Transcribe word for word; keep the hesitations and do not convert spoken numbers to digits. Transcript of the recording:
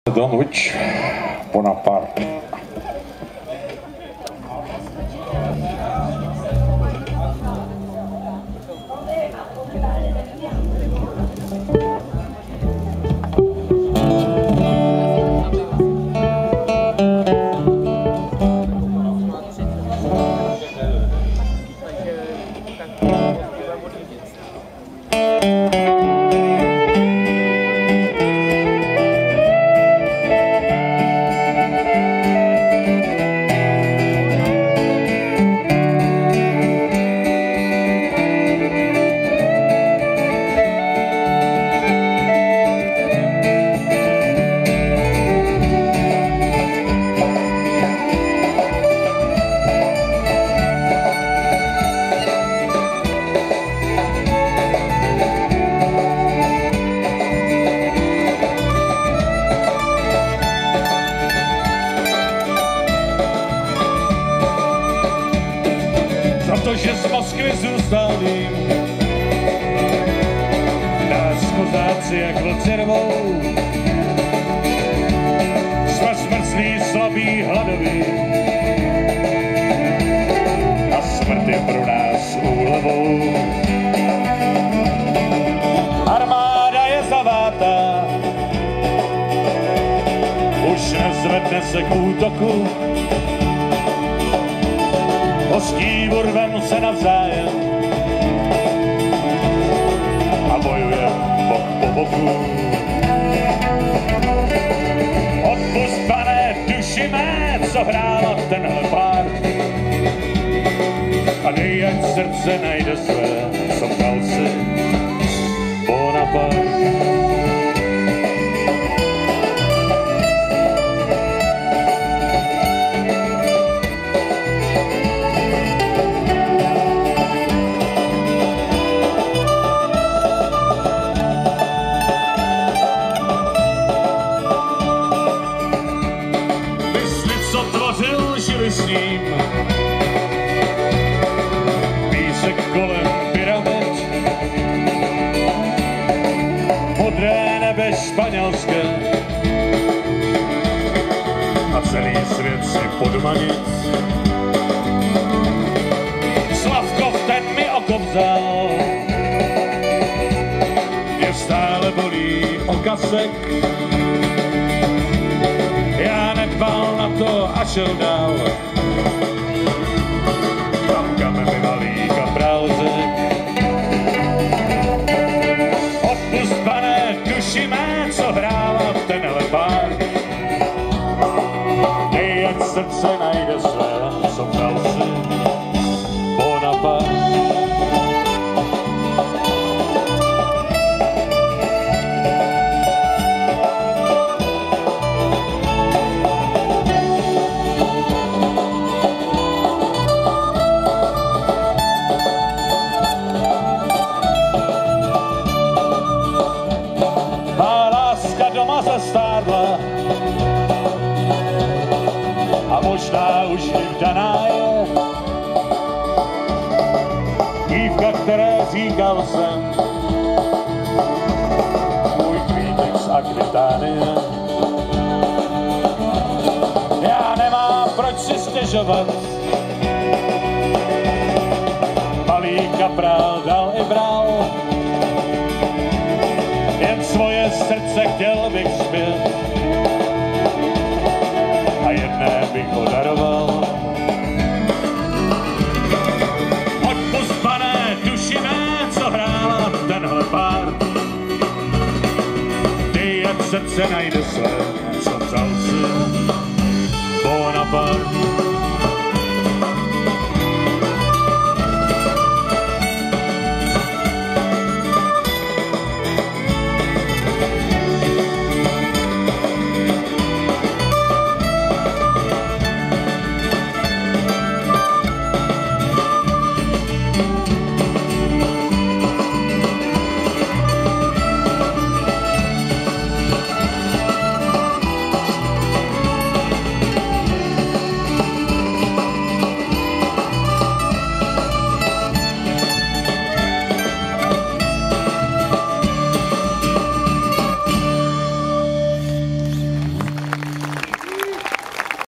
Donwich Bonaparte. Protože z Moskvy zůstali nás kozáci jak vlci rvou. Jsme zmrzlí, slabí, hladoví a smrt je pro nás úlevou. Armáda je zavátá, už nezvedne se k útoku. Hořký urvem se navzájem a bojujem bok po boku. Odpusť, pane, duši mé, co hrála tenhle pár, a dej, ať srdce najde své, co ptal si Bonaparte. Žili s ním písek kolem pyramid, modré nebe španělské a celý svět si podmanit. Slavkov, ten mi oko vzal, mě stále bolí okasek. Já nedbal na to a šel dál, tam, kam mi malý kapral řek. Odpusť, pane, duši mé, co hrála tenhle pár, dej, ať srdce najde své, co ptal si Bonaparte. Doma zestárla a možná už vdaná je dívka, které říkal jsem, můj kvítek z Akvitánie. Já nemám proč si stěžovat, malý kaprál dal i bral, jen svoje srdce chtěl bych zpět a jedné bych ho daroval. Odpusť, pane, duši mé, co hrála tenhle pár, dej, ať srdce najde své, co vzal si Bonaparte.